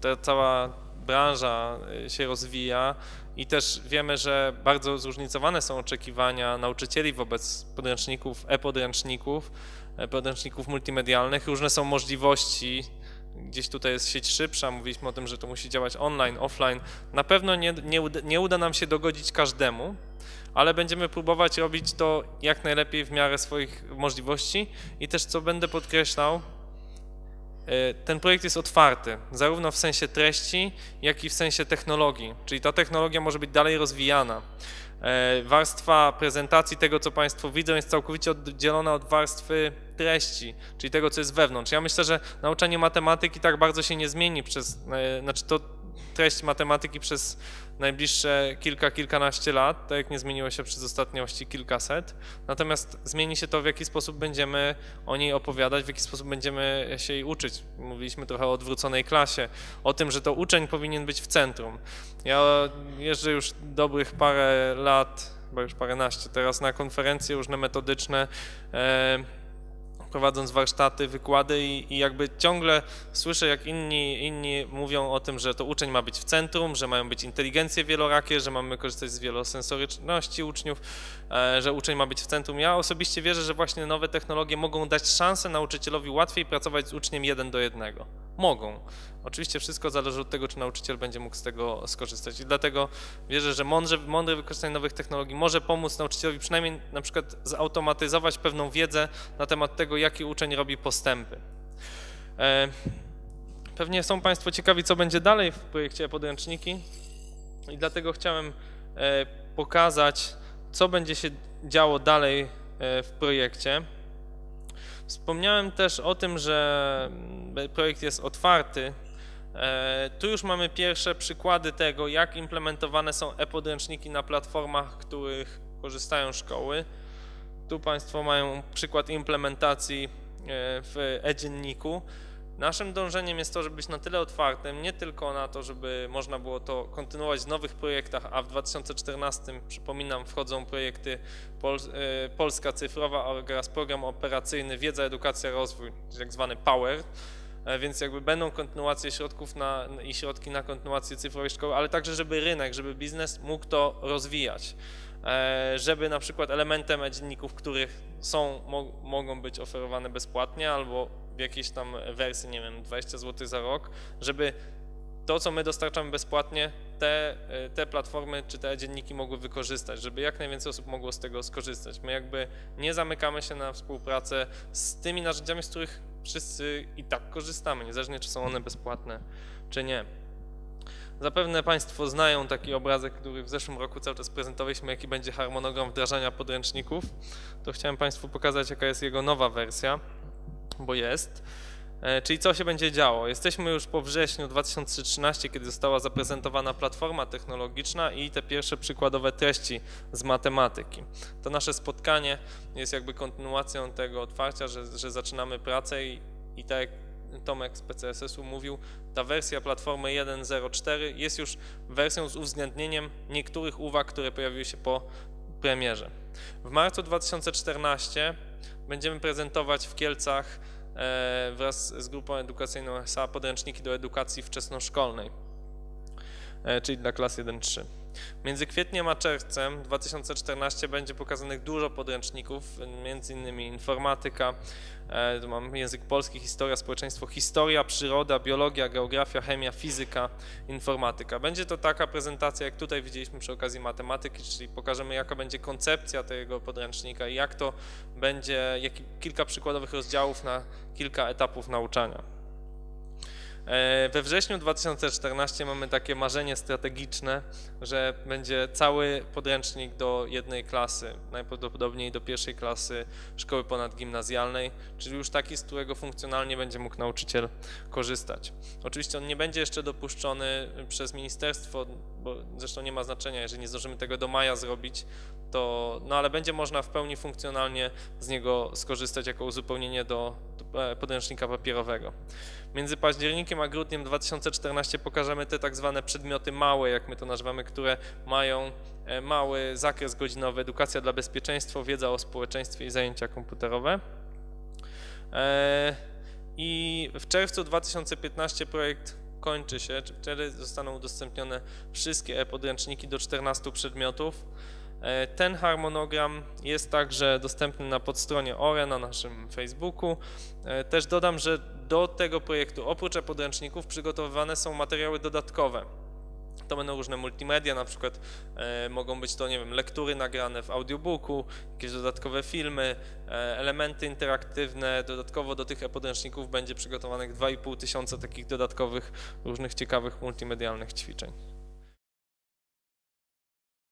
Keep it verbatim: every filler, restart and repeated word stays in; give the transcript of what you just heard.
ta cała branża się rozwija i też wiemy, że bardzo zróżnicowane są oczekiwania nauczycieli wobec podręczników, e-podręczników, podręczników multimedialnych. Różne są możliwości. Gdzieś tutaj jest sieć szybsza, mówiliśmy o tym, że to musi działać online, offline. Na pewno nie, nie, uda, nie uda nam się dogodzić każdemu, ale będziemy próbować robić to jak najlepiej w miarę swoich możliwości i też, co będę podkreślał, ten projekt jest otwarty, zarówno w sensie treści, jak i w sensie technologii, czyli ta technologia może być dalej rozwijana. Warstwa prezentacji tego, co Państwo widzą, jest całkowicie oddzielona od warstwy treści, czyli tego, co jest wewnątrz. Ja myślę, że nauczanie matematyki tak bardzo się nie zmieni przez, znaczy to treść matematyki przez najbliższe kilka, kilkanaście lat, tak jak nie zmieniło się przez ostatnie właściwie kilkaset, natomiast zmieni się to, w jaki sposób będziemy o niej opowiadać, w jaki sposób będziemy się jej uczyć. Mówiliśmy trochę o odwróconej klasie, o tym, że to uczeń powinien być w centrum. Ja jeżdżę już dobrych parę lat, chyba już paręnaście teraz na konferencje różne metodyczne, e, prowadząc warsztaty, wykłady i, i jakby ciągle słyszę, jak inni, inni mówią o tym, że to uczeń ma być w centrum, że mają być inteligencje wielorakie, że mamy korzystać z wielosensoryczności uczniów, e, że uczeń ma być w centrum. Ja osobiście wierzę, że właśnie nowe technologie mogą dać szansę nauczycielowi łatwiej pracować z uczniem jeden do jednego. Mogą. Oczywiście wszystko zależy od tego, czy nauczyciel będzie mógł z tego skorzystać i dlatego wierzę, że mądre, mądre wykorzystanie nowych technologii może pomóc nauczycielowi przynajmniej na przykład zautomatyzować pewną wiedzę na temat tego, jaki uczeń robi postępy. Pewnie są Państwo ciekawi, co będzie dalej w projekcie podręczniki i dlatego chciałem pokazać, co będzie się działo dalej w projekcie. Wspomniałem też o tym, że projekt jest otwarty. Tu już mamy pierwsze przykłady tego, jak implementowane są e-podręczniki na platformach, których korzystają szkoły. Tu Państwo mają przykład implementacji w e-dzienniku. Naszym dążeniem jest to, żeby być na tyle otwartym, nie tylko na to, żeby można było to kontynuować w nowych projektach, a w dwa tysiące czternastym, przypominam, wchodzą projekty Pol Polska Cyfrowa oraz program operacyjny Wiedza, Edukacja, Rozwój, tak zwany POWER, więc jakby będą kontynuacje środków na, i środki na kontynuację cyfrowej szkoły, ale także, żeby rynek, żeby biznes mógł to rozwijać, żeby na przykład elementem e-dzienników, których są, mo mogą być oferowane bezpłatnie albo w jakiejś tam wersji, nie wiem, dwadzieścia złotych za rok, żeby to, co my dostarczamy bezpłatnie, te, te platformy czy te dzienniki mogły wykorzystać, żeby jak najwięcej osób mogło z tego skorzystać. My jakby nie zamykamy się na współpracę z tymi narzędziami, z których wszyscy i tak korzystamy, niezależnie czy są one bezpłatne, czy nie. Zapewne Państwo znają taki obrazek, który w zeszłym roku cały czas prezentowaliśmy, jaki będzie harmonogram wdrażania podręczników. To chciałem Państwu pokazać, jaka jest jego nowa wersja, bo jest. Czyli co się będzie działo? Jesteśmy już po wrześniu dwa tysiące trzynastym, kiedy została zaprezentowana platforma technologiczna i te pierwsze przykładowe treści z matematyki. To nasze spotkanie jest jakby kontynuacją tego otwarcia, że, że zaczynamy pracę i, i tak jak Tomek z P C S S-u mówił, ta wersja platformy jeden kropka zero cztery jest już wersją z uwzględnieniem niektórych uwag, które pojawiły się po premierze. W marcu dwa tysiące czternastym będziemy prezentować w Kielcach wraz z grupą edukacyjną S A podręczniki do edukacji wczesnoszkolnej, czyli dla klas jeden trzy. Między kwietniem a czerwcem dwa tysiące czternastym będzie pokazanych dużo podręczników, między innymi informatyka, tu mam język polski, historia, społeczeństwo, historia, przyroda, biologia, geografia, chemia, fizyka, informatyka. Będzie to taka prezentacja, jak tutaj widzieliśmy przy okazji matematyki, czyli pokażemy, jaka będzie koncepcja tego podręcznika i jak to będzie, jak, kilka przykładowych rozdziałów na kilka etapów nauczania. We wrześniu dwa tysiące czternastym mamy takie marzenie strategiczne, że będzie cały podręcznik do jednej klasy, najprawdopodobniej do pierwszej klasy szkoły ponadgimnazjalnej, czyli już taki, z którego funkcjonalnie będzie mógł nauczyciel korzystać. Oczywiście on nie będzie jeszcze dopuszczony przez ministerstwo, bo zresztą nie ma znaczenia, jeżeli nie zdążymy tego do maja zrobić, to, no ale będzie można w pełni funkcjonalnie z niego skorzystać jako uzupełnienie do, do podręcznika papierowego. Między październikiem a grudniem dwa tysiące czternastym pokażemy te tak zwane przedmioty małe, jak my to nazywamy, które mają mały zakres godzinowy, edukacja dla bezpieczeństwa, wiedza o społeczeństwie i zajęcia komputerowe. I w czerwcu dwa tysiące piętnastym projekt ukończy się, czy wtedy zostaną udostępnione wszystkie e-podręczniki do czternastu przedmiotów. Ten harmonogram jest także dostępny na podstronie O R E, na naszym Facebooku. Też dodam, że do tego projektu oprócz e-podręczników przygotowywane są materiały dodatkowe. To będą różne multimedia, na przykład e, mogą być to, nie wiem, lektury nagrane w audiobooku, jakieś dodatkowe filmy, e, elementy interaktywne. Dodatkowo do tych e-podręczników będzie przygotowanych dwa i pół tysiąca takich dodatkowych, różnych ciekawych multimedialnych ćwiczeń.